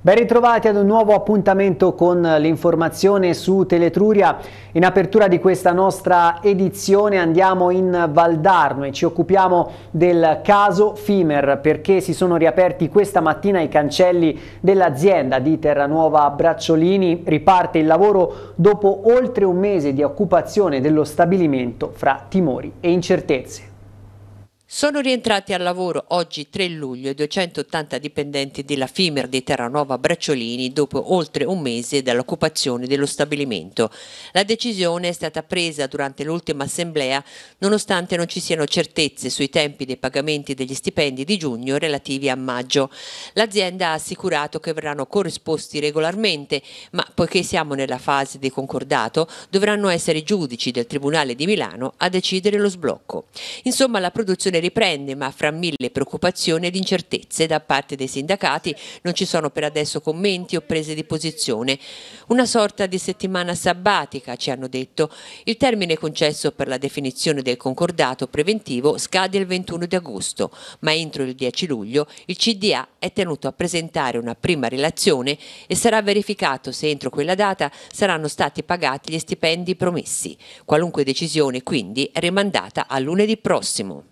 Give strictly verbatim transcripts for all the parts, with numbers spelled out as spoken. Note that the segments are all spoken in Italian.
Ben ritrovati ad un nuovo appuntamento con l'informazione su Teletruria. In apertura di questa nostra edizione andiamo in Valdarno e ci occupiamo del caso Fimer, perché si sono riaperti questa mattina i cancelli dell'azienda di Terranuova Bracciolini. Riparte il lavoro dopo oltre un mese di occupazione dello stabilimento fra timori e incertezze. Sono rientrati al lavoro oggi tre luglio i duecentottanta dipendenti della Fimer di Terranuova Bracciolini dopo oltre un mese dall'occupazione dello stabilimento. La decisione è stata presa durante l'ultima assemblea nonostante non ci siano certezze sui tempi dei pagamenti degli stipendi di giugno relativi a maggio. L'azienda ha assicurato che verranno corrisposti regolarmente, ma poiché siamo nella fase di concordato dovranno essere i giudici del Tribunale di Milano a decidere lo sblocco. Insomma, la produzione riprende, ma fra mille preoccupazioni ed incertezze da parte dei sindacati non ci sono per adesso commenti o prese di posizione. Una sorta di settimana sabbatica, ci hanno detto. Il termine concesso per la definizione del concordato preventivo scade il ventuno di agosto, ma entro il dieci luglio il C D A è tenuto a presentare una prima relazione e sarà verificato se entro quella data saranno stati pagati gli stipendi promessi. Qualunque decisione quindi è rimandata a lunedì prossimo.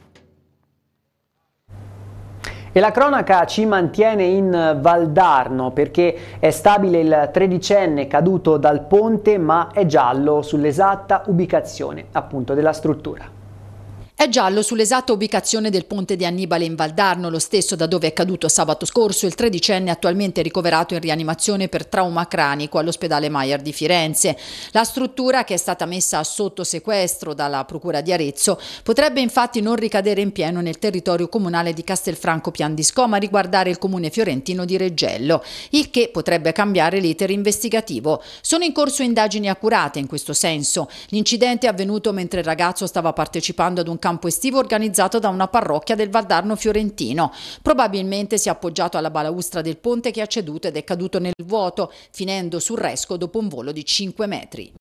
E la cronaca ci mantiene in Valdarno perché è stabile il tredicenne caduto dal ponte, ma è giallo sull'esatta ubicazione appunto della struttura. È giallo sull'esatta ubicazione del ponte di Annibale in Valdarno, lo stesso da dove è caduto sabato scorso il tredicenne attualmente ricoverato in rianimazione per trauma cranico all'ospedale Maier di Firenze. La struttura, che è stata messa sotto sequestro dalla Procura di Arezzo, potrebbe infatti non ricadere in pieno nel territorio comunale di Castelfranco Piandisco, ma riguardare il comune fiorentino di Reggello, il che potrebbe cambiare l'iter investigativo. Sono in corso indagini accurate in questo senso. L'incidente è avvenuto mentre il ragazzo stava partecipando ad un campo estivo organizzato da una parrocchia del Valdarno fiorentino. Probabilmente si è appoggiato alla balaustra del ponte che ha ceduto ed è caduto nel vuoto, finendo sul resco dopo un volo di cinque metri.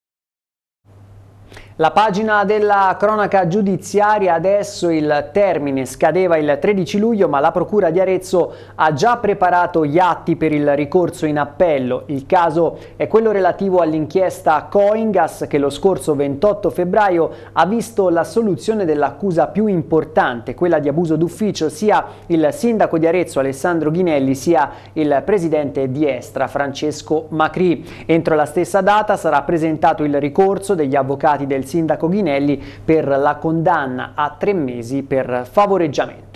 La pagina della cronaca giudiziaria, adesso il termine scadeva il tredici luglio, ma la Procura di Arezzo ha già preparato gli atti per il ricorso in appello. Il caso è quello relativo all'inchiesta Coingas che lo scorso ventotto febbraio ha visto la soluzione dell'accusa più importante, quella di abuso d'ufficio, sia il sindaco di Arezzo Alessandro Ghinelli sia il presidente di Estra Francesco Macri. Entro la stessa data sarà presentato il ricorso degli avvocati del sindaco Ghinelli per la condanna a tre mesi per favoreggiamento.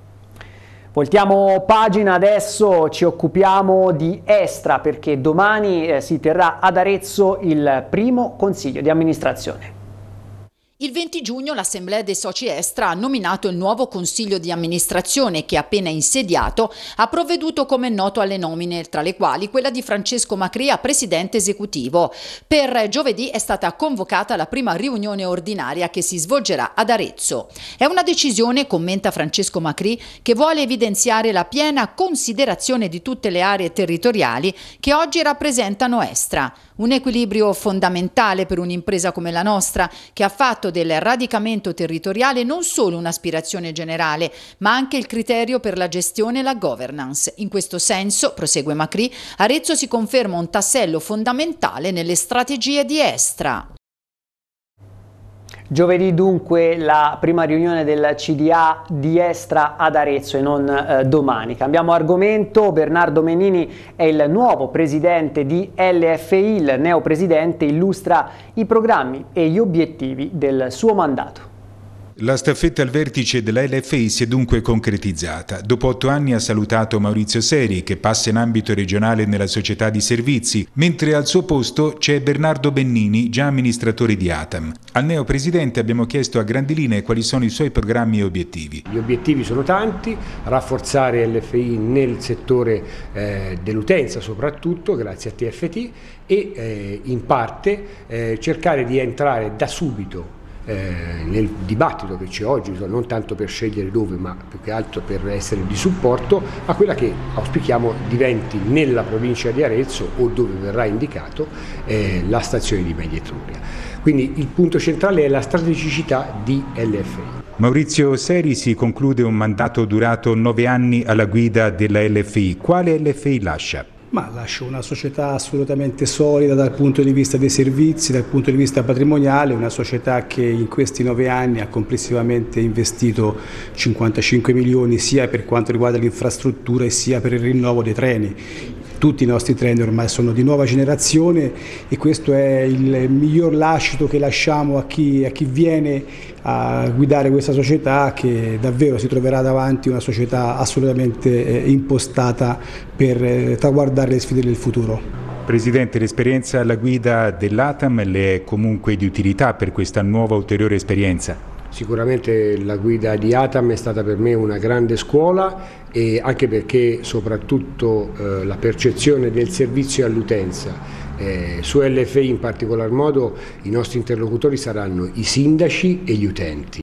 Voltiamo pagina, adesso ci occupiamo di Estra perché domani eh, si terrà ad Arezzo il primo consiglio di amministrazione. Il venti giugno l'Assemblea dei Soci Estra ha nominato il nuovo Consiglio di amministrazione che, appena insediato, ha provveduto come noto alle nomine, tra le quali quella di Francesco Macri a presidente esecutivo. Per giovedì è stata convocata la prima riunione ordinaria che si svolgerà ad Arezzo. È una decisione, commenta Francesco Macri, che vuole evidenziare la piena considerazione di tutte le aree territoriali che oggi rappresentano Estra. Un equilibrio fondamentale per un'impresa come la nostra, che ha fatto del radicamento territoriale non solo un'aspirazione generale, ma anche il criterio per la gestione e la governance. In questo senso, prosegue Macri, Arezzo si conferma un tassello fondamentale nelle strategie di Estra. Giovedì dunque la prima riunione del C D A di Estra ad Arezzo e non eh, domani. Cambiamo argomento, Bernardo Mennini è il nuovo presidente di L F I, il neopresidente illustra i programmi e gli obiettivi del suo mandato. La staffetta al vertice della L F I si è dunque concretizzata. Dopo otto anni ha salutato Maurizio Seri, che passa in ambito regionale nella società di servizi, mentre al suo posto c'è Bernardo Mennini, già amministratore di Atam. Al neopresidente abbiamo chiesto a grandi linee quali sono i suoi programmi e obiettivi. Gli obiettivi sono tanti: rafforzare L F I nel settore eh, dell'utenza soprattutto, grazie a T F T, e eh, in parte eh, cercare di entrare da subito Eh, nel dibattito che c'è oggi, non tanto per scegliere dove, ma più che altro per essere di supporto a quella che auspichiamo diventi nella provincia di Arezzo, o dove verrà indicato, eh, la stazione di Media Etruria. Quindi il punto centrale è la strategicità di L F I. Maurizio Seri si conclude un mandato durato nove anni alla guida della L F I. Quale L F I lascia? Ma lascio una società assolutamente solida dal punto di vista dei servizi, dal punto di vista patrimoniale, una società che in questi nove anni ha complessivamente investito cinquantacinque milioni sia per quanto riguarda l'infrastruttura e sia per il rinnovo dei treni. Tutti i nostri treni ormai sono di nuova generazione e questo è il miglior lascito che lasciamo a chi, a chi viene a guidare questa società, che davvero si troverà davanti una società assolutamente eh, impostata per eh, traguardare le sfide del futuro. Presidente, l'esperienza alla guida dell'Atam le è comunque di utilità per questa nuova ulteriore esperienza? Sicuramente la guida di Atam è stata per me una grande scuola, e anche perché soprattutto eh, la percezione del servizio all'utenza eh, su L F I in particolar modo i nostri interlocutori saranno i sindaci e gli utenti.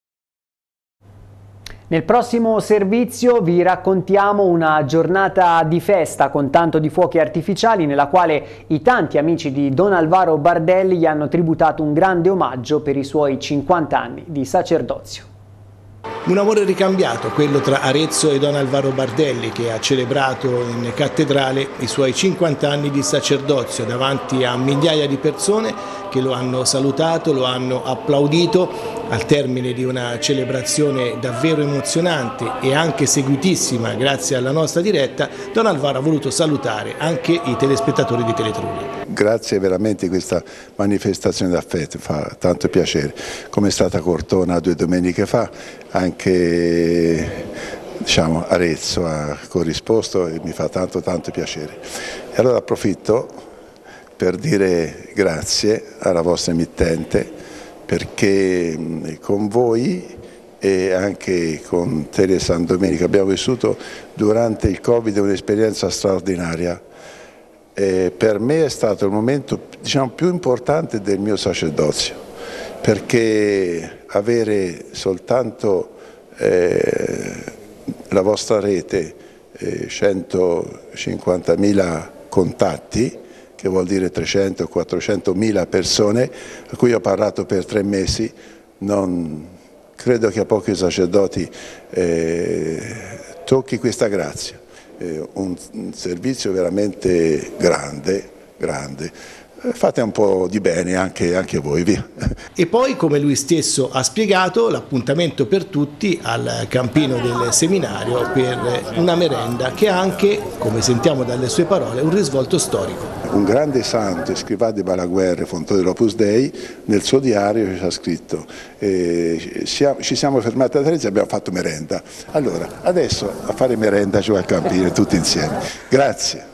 Nel prossimo servizio vi raccontiamo una giornata di festa con tanto di fuochi artificiali nella quale i tanti amici di Don Alvaro Bardelli gli hanno tributato un grande omaggio per i suoi cinquanta anni di sacerdozio. Un amore ricambiato, quello tra Arezzo e Don Alvaro Bardelli, che ha celebrato in cattedrale i suoi cinquanta anni di sacerdozio davanti a migliaia di persone che lo hanno salutato, lo hanno applaudito. Al termine di una celebrazione davvero emozionante e anche seguitissima grazie alla nostra diretta, Don Alvaro ha voluto salutare anche i telespettatori di Teletrulli. Grazie veramente di questa manifestazione d'affetto, fa tanto piacere. Come è stata Cortona due domeniche fa, anche diciamo, Arezzo ha corrisposto e mi fa tanto tanto piacere. E allora approfitto per dire grazie alla vostra emittente, perché con voi e anche con Tele San Domenico abbiamo vissuto durante il Covid un'esperienza straordinaria. E per me è stato il momento diciamo, più importante del mio sacerdozio, perché avere soltanto eh, la vostra rete, eh, centocinquantamila contatti, che vuol dire trecento o quattrocentomila persone a cui ho parlato per tre mesi, non credo che a pochi sacerdoti eh, tocchi questa grazia. Eh, un, un servizio veramente grande, grande. Fate un po' di bene anche, anche voi, via. E poi, come lui stesso ha spiegato, l'appuntamento per tutti al campino del seminario per una merenda che ha anche, come sentiamo dalle sue parole, un risvolto storico. Un grande santo, Scrivà di Balaguerre, fondatore dell'Opus Dei, nel suo diario ci ha scritto eh, ci siamo fermati a Trezza e abbiamo fatto merenda. Allora, adesso a fare merenda ci va al campino tutti insieme. Grazie.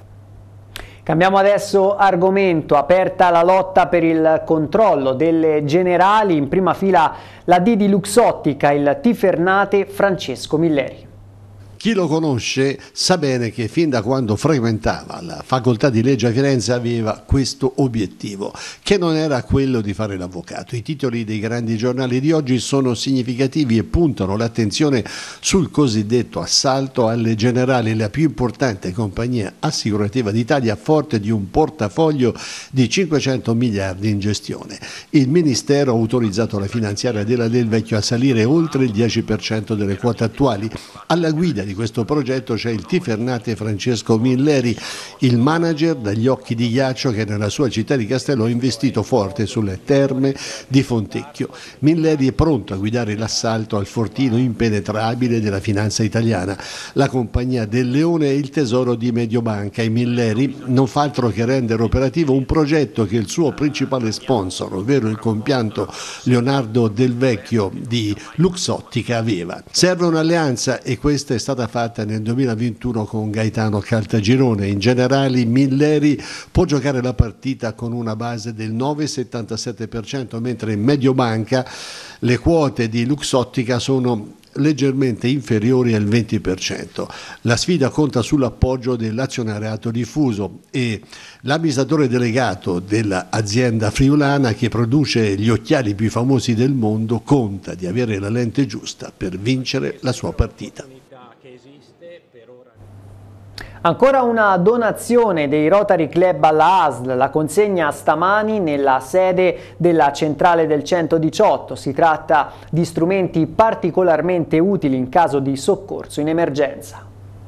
Cambiamo adesso argomento, aperta la lotta per il controllo delle generali, in prima fila la D di Luxottica, il tifernate Francesco Milleri. Chi lo conosce sa bene che fin da quando frequentava la facoltà di legge a Firenze aveva questo obiettivo, che non era quello di fare l'avvocato. I titoli dei grandi giornali di oggi sono significativi e puntano l'attenzione sul cosiddetto assalto alle generali, la più importante compagnia assicurativa d'Italia, forte di un portafoglio di cinquecento miliardi in gestione. Il Ministero ha autorizzato la finanziaria della Del Vecchio a salire oltre il dieci per cento delle quote attuali. Alla guida di questo progetto c'è il tifernate Francesco Milleri, il manager dagli occhi di ghiaccio che nella sua città di Castello ha investito forte sulle terme di Fontecchio. Milleri è pronto a guidare l'assalto al fortino impenetrabile della finanza italiana. La compagnia del Leone è il tesoro di Mediobanca e Milleri non fa altro che rendere operativo un progetto che il suo principale sponsor, ovvero il compianto Leonardo Del Vecchio di Luxottica, aveva. Serve un'alleanza e questa è stata fatta nel duemilaventuno con Gaetano Caltagirone. In generale Milleri può giocare la partita con una base del nove virgola settantasette per cento, mentre in Mediobanca le quote di Luxottica sono leggermente inferiori al venti per cento. La sfida conta sull'appoggio dell'azionariato diffuso e l'amministratore delegato dell'azienda friulana che produce gli occhiali più famosi del mondo conta di avere la lente giusta per vincere la sua partita. Ancora una donazione dei Rotary Club alla A S L, la consegna stamani nella sede della centrale del centodiciotto. Si tratta di strumenti particolarmente utili in caso di soccorso in emergenza.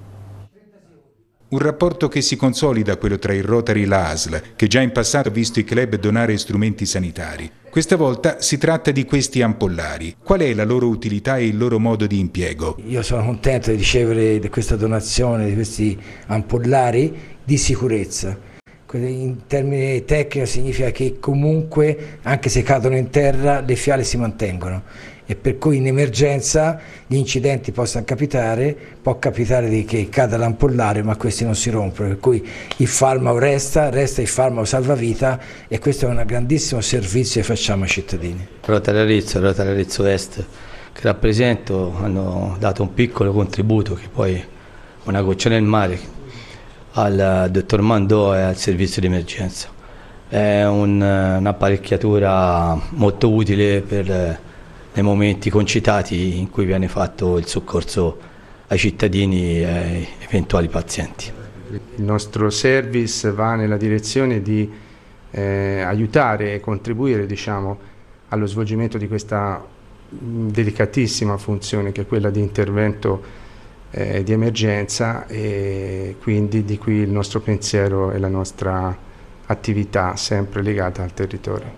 Un rapporto che si consolida, quello tra il Rotary e l'A S L, che già in passato ha visto i club donare strumenti sanitari. Questa volta si tratta di questi ampollari. Qual è la loro utilità e il loro modo di impiego? Io sono contento di ricevere questa donazione di questi ampollari di sicurezza. In termini tecnici significa che comunque, anche se cadono in terra, le fiale si mantengono. E per cui in emergenza gli incidenti possano capitare, può capitare di che cada l'ampollare ma questi non si rompono, per cui il farmaco resta, resta il farmaco salvavita e questo è un grandissimo servizio che facciamo ai cittadini. Rotary Arezzo e Rotary Arezzo Est che rappresento hanno dato un piccolo contributo che poi è una goccia nel mare al dottor Mandò e al servizio di emergenza. È un'apparecchiatura molto utile per nei momenti concitati in cui viene fatto il soccorso ai cittadini e ai eventuali pazienti. Il nostro service va nella direzione di eh, aiutare e contribuire, diciamo, allo svolgimento di questa delicatissima funzione che è quella di intervento eh, di emergenza, e quindi di qui il nostro pensiero e la nostra attività sempre legata al territorio.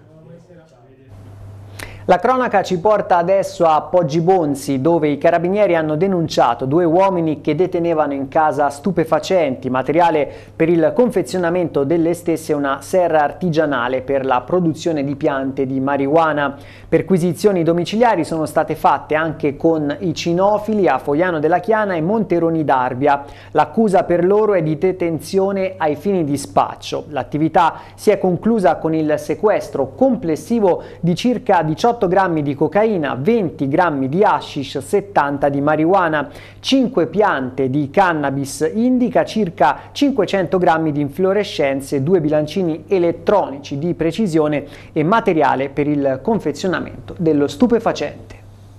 La cronaca ci porta adesso a Poggibonsi, dove i carabinieri hanno denunciato due uomini che detenevano in casa stupefacenti, materiale per il confezionamento delle stesse e una serra artigianale per la produzione di piante di marijuana. Perquisizioni domiciliari sono state fatte anche con i cinofili a Fogliano della Chiana e Monteroni d'Arbia. L'accusa per loro è di detenzione ai fini di spaccio. L'attività si è conclusa con il sequestro complessivo di circa diciotto grammi di cocaina, venti grammi di hashish, settanta di marijuana, cinque piante di cannabis indica, circa cinquecento grammi di inflorescenze, due bilancini elettronici di precisione e materiale per il confezionamento dello stupefacente.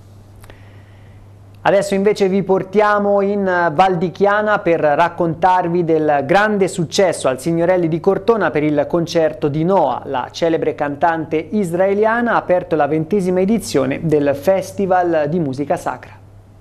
Adesso invece vi portiamo in Val di Chiana per raccontarvi del grande successo al Signorelli di Cortona per il concerto di Noah. La celebre cantante israeliana ha aperto la ventesima edizione del Festival di Musica Sacra.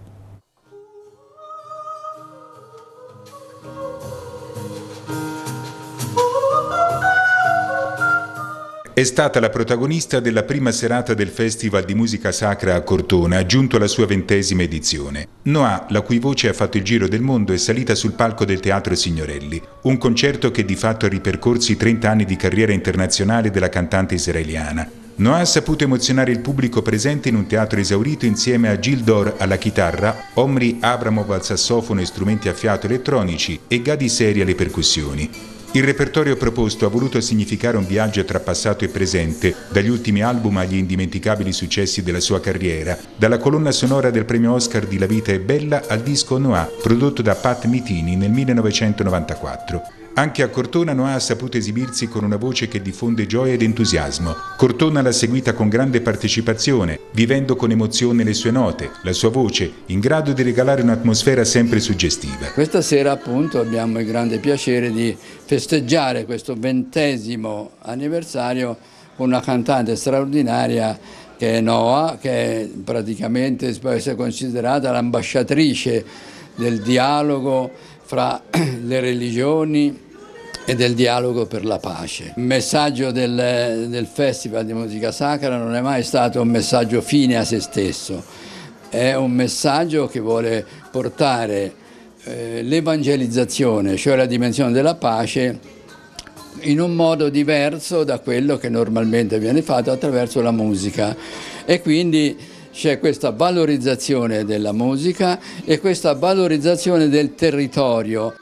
È stata la protagonista della prima serata del Festival di Musica Sacra a Cortona, giunto alla sua ventesima edizione. Noah, la cui voce ha fatto il giro del mondo, è salita sul palco del Teatro Signorelli, un concerto che di fatto ha ripercorso i trenta anni di carriera internazionale della cantante israeliana. Noah ha saputo emozionare il pubblico presente in un teatro esaurito insieme a Gil Dor alla chitarra, Omri Abramov al sassofono e strumenti a fiato elettronici e Gadi Seri alle percussioni. Il repertorio proposto ha voluto significare un viaggio tra passato e presente, dagli ultimi album agli indimenticabili successi della sua carriera, dalla colonna sonora del premio Oscar di La vita è bella al disco Noah, prodotto da Pat Metheny nel millenovecentonovantaquattro. Anche a Cortona Noah ha saputo esibirsi con una voce che diffonde gioia ed entusiasmo. Cortona l'ha seguita con grande partecipazione, vivendo con emozione le sue note, la sua voce, in grado di regalare un'atmosfera sempre suggestiva. Questa sera appunto abbiamo il grande piacere di festeggiare questo ventesimo anniversario con una cantante straordinaria che è Noah, che praticamente può essere considerata l'ambasciatrice del dialogo fra le religioni e del dialogo per la pace. Il messaggio del, del Festival di Musica Sacra non è mai stato un messaggio fine a se stesso, è un messaggio che vuole portare eh, l'evangelizzazione, cioè la dimensione della pace, in un modo diverso da quello che normalmente viene fatto attraverso la musica, e quindi c'è questa valorizzazione della musica e questa valorizzazione del territorio.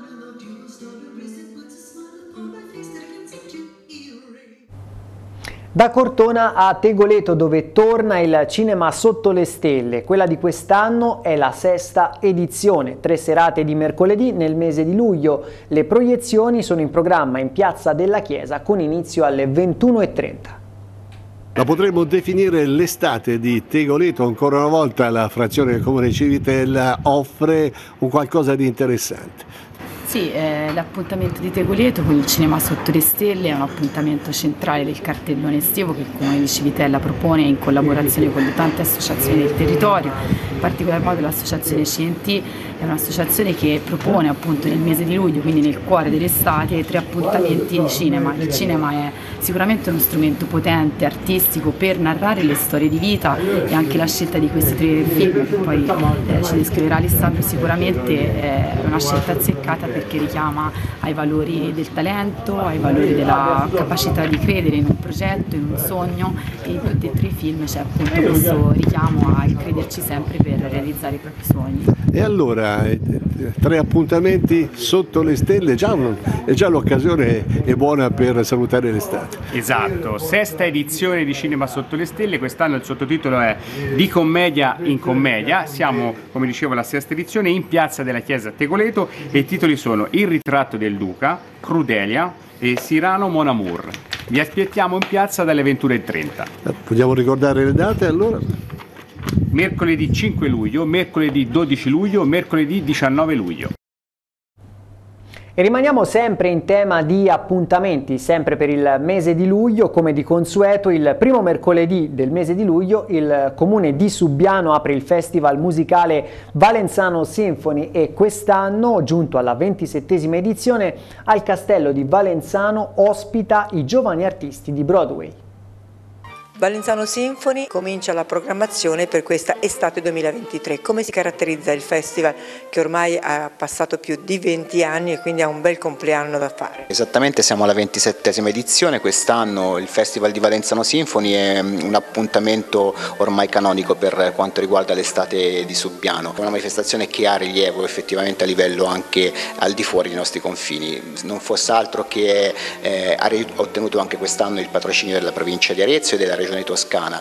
Da Cortona a Tegoleto, dove torna il Cinema Sotto le Stelle. Quella di quest'anno è la sesta edizione, tre serate di mercoledì nel mese di luglio. Le proiezioni sono in programma in Piazza della Chiesa con inizio alle ventuno e trenta. La potremmo definire l'estate di Tegoleto. Ancora una volta la frazione del Comune Civitella offre un qualcosa di interessante. Sì, eh, l'appuntamento di Tegoleto con il cinema sotto le stelle è un appuntamento centrale del cartellone estivo che il Comune di Civitella propone in collaborazione con le tante associazioni del territorio, in particolar modo l'associazione C N T è un'associazione che propone appunto nel mese di luglio, quindi nel cuore dell'estate, tre appuntamenti di cinema. Il cinema è sicuramente uno strumento potente, artistico per narrare le storie di vita e anche la scelta di questi tre film che poi eh, ci descriverà Alessandro sicuramente è una scelta azzeccata perché richiama ai valori del talento, ai valori della capacità di credere in un progetto, in un sogno, e in tutti e tre i film c'è appunto questo richiamo a crederci sempre per realizzare i propri sogni. E allora, eh, tre appuntamenti sotto le stelle, già, è già l'occasione è buona per salutare l'estate. Esatto, sesta edizione di Cinema sotto le stelle, quest'anno il sottotitolo è Di commedia in commedia, siamo, come dicevo, alla sesta edizione in piazza della Chiesa a Tegoleto e i titoli sono Il ritratto del Duca, Crudelia e Cyrano Mon Amour. Vi aspettiamo in piazza dalle ventuno e trenta. Vogliamo ricordare le date allora? Mercoledì cinque luglio, mercoledì dodici luglio, mercoledì diciannove luglio. E rimaniamo sempre in tema di appuntamenti, sempre per il mese di luglio, come di consueto il primo mercoledì del mese di luglio il Comune di Subiano apre il festival musicale Valenzano Symphony e quest'anno, giunto alla ventisettesima edizione, al Castello di Valenzano ospita i giovani artisti di Broadway. Valenzano Symphony comincia la programmazione per questa estate duemilaventitré. Come si caratterizza il festival che ormai ha passato più di venti anni e quindi ha un bel compleanno da fare? Esattamente, siamo alla ventisettesima edizione, quest'anno il Festival di Valenzano Symphony è un appuntamento ormai canonico per quanto riguarda l'estate di Subiano, una manifestazione che ha rilievo effettivamente a livello anche al di fuori dei nostri confini, non fosse altro che eh, ha ottenuto anche quest'anno il patrocinio della provincia di Arezzo e della regione Regione Toscana.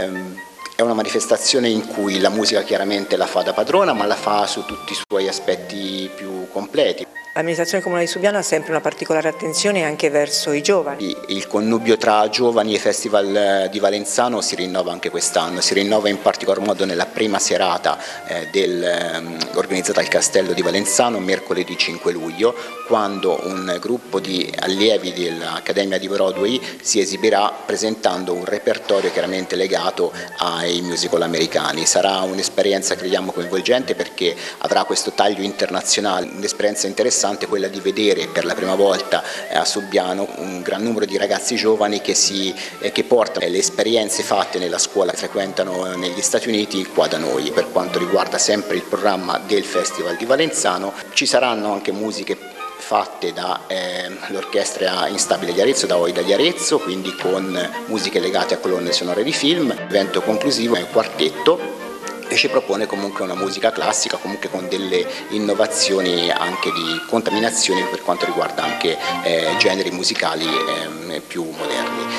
È una manifestazione in cui la musica chiaramente la fa da padrona, ma la fa su tutti i suoi aspetti più completi. L'amministrazione comunale di Subiano ha sempre una particolare attenzione anche verso i giovani. Il connubio tra giovani e Festival di Valenzano si rinnova anche quest'anno, si rinnova in particolar modo nella prima serata eh, del, eh, organizzata al Castello di Valenzano mercoledì cinque luglio, quando un gruppo di allievi dell'Accademia di Broadway si esibirà presentando un repertorio chiaramente legato ai musical americani. Sarà un'esperienza crediamo coinvolgente perché avrà questo taglio internazionale, un'esperienza interessante quella di vedere per la prima volta a Subiano un gran numero di ragazzi giovani che, si, eh, che portano le esperienze fatte nella scuola che frequentano negli Stati Uniti qua da noi. Per quanto riguarda sempre il programma del Festival di Valenzano ci saranno anche musiche fatte dall'Orchestra eh, Instabile di Arezzo, da Oida di Arezzo, quindi con musiche legate a colonne sonore di film. L'evento conclusivo è un quartetto e ci propone comunque una musica classica, comunque con delle innovazioni anche di contaminazioni per quanto riguarda anche eh, generi musicali eh, più moderni.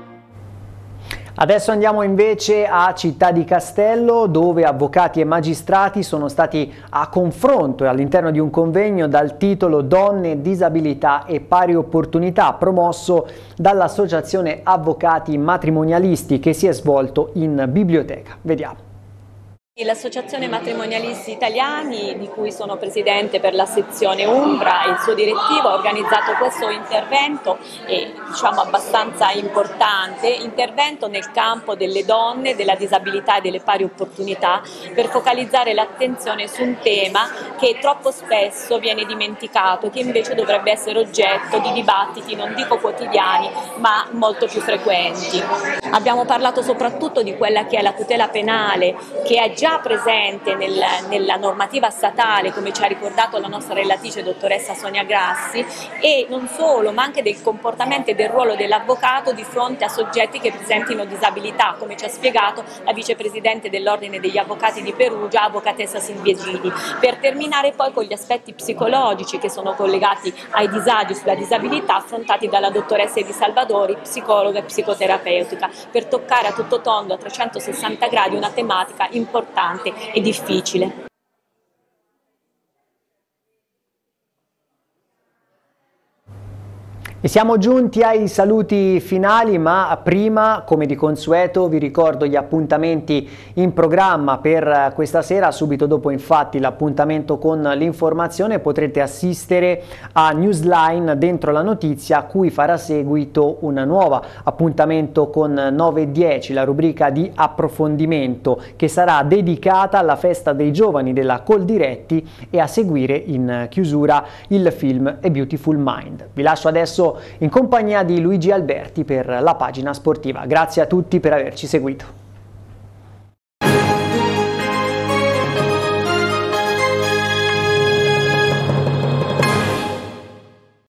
Adesso andiamo invece a Città di Castello, dove avvocati e magistrati sono stati a confronto all'interno di un convegno dal titolo Donne, Disabilità e Pari Opportunità, promosso dall'Associazione Avvocati Matrimonialisti, che si è svolto in biblioteca. Vediamo. L'Associazione Matrimonialisti Italiani, di cui sono presidente per la sezione Umbra, e il suo direttivo ha organizzato questo intervento, eh, diciamo abbastanza importante, intervento nel campo delle donne, della disabilità e delle pari opportunità, per focalizzare l'attenzione su un tema che troppo spesso viene dimenticato e che invece dovrebbe essere oggetto di dibattiti, non dico quotidiani, ma molto più frequenti. Abbiamo parlato soprattutto di quella che è la tutela penale, che è già presente nel, nella normativa statale, come ci ha ricordato la nostra relatrice dottoressa Sonia Grassi, e non solo, ma anche del comportamento e del ruolo dell'avvocato di fronte a soggetti che presentino disabilità, come ci ha spiegato la vicepresidente dell'Ordine degli Avvocati di Perugia, avvocatessa Silvia Gili, per terminare poi con gli aspetti psicologici che sono collegati ai disagi sulla disabilità affrontati dalla dottoressa Edi Salvadori, psicologa e psicoterapeutica, per toccare a tutto tondo, a trecentosessanta gradi, una tematica importante e difficile. E siamo giunti ai saluti finali, ma prima, come di consueto, vi ricordo gli appuntamenti in programma per questa sera. Subito dopo infatti l'appuntamento con l'informazione potrete assistere a Newsline Dentro la Notizia, a cui farà seguito un nuovo appuntamento con nove e dieci, la rubrica di approfondimento che sarà dedicata alla festa dei giovani della Coldiretti, e a seguire in chiusura il film A Beautiful Mind. Vi lascio adesso in compagnia di Luigi Alberti per la pagina sportiva. Grazie a tutti per averci seguito.